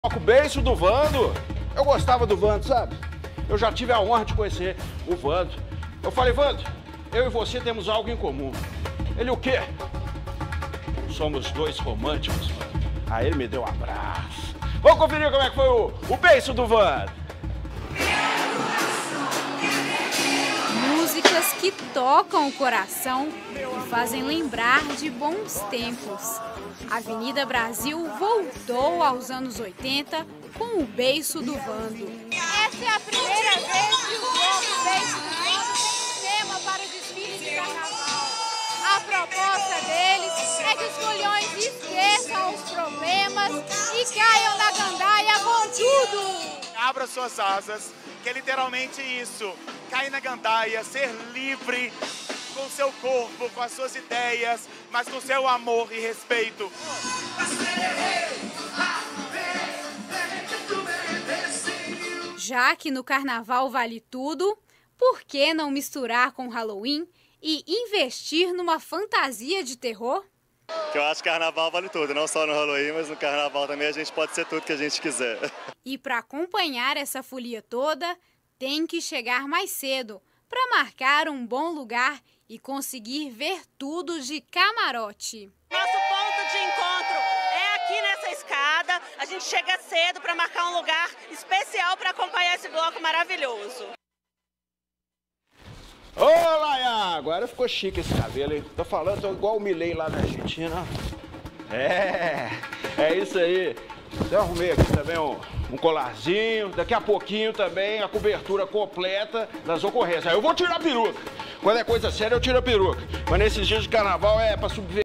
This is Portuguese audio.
O beijo do Vando. Eu gostava do Vando, sabe? Eu já tive a honra de conhecer o Vando. Eu falei, Vando, eu e você temos algo em comum. Ele o quê? Somos dois românticos, Vando. Aí ele me deu um abraço. Vamos conferir como é que foi o beijo do Vando. Músicas que tocam o coração e fazem lembrar de bons tempos. A Avenida Brasil voltou aos anos 80 com o beiço do Vando. Essa é a primeira vez que o bloco Beiço do Vando tem tema para o desfile de carnaval. A proposta deles é que os foliões esqueçam os problemas e caiam na gandaia com tudo. Abra suas asas, que é literalmente isso. Cair na gandaia, ser livre com seu corpo, com as suas ideias, mas com seu amor e respeito. Já que no carnaval vale tudo, por que não misturar com Halloween e investir numa fantasia de terror? Eu acho que carnaval vale tudo, não só no Halloween, mas no carnaval também a gente pode ser tudo que a gente quiser. E para acompanhar essa folia toda, tem que chegar mais cedo para marcar um bom lugar e conseguir ver tudo de camarote. Nosso ponto de encontro é aqui nessa escada. A gente chega cedo para marcar um lugar especial para acompanhar esse bloco maravilhoso. Ô, Laia, agora ficou chique esse cabelo, hein? Tô falando, tô igual o Milei lá na Argentina. É isso aí. Eu arrumei aqui também um colarzinho, daqui a pouquinho também a cobertura completa das ocorrências. Aí eu vou tirar a peruca. Quando é coisa séria, eu tiro a peruca. Mas nesses dias de carnaval é pra subverter.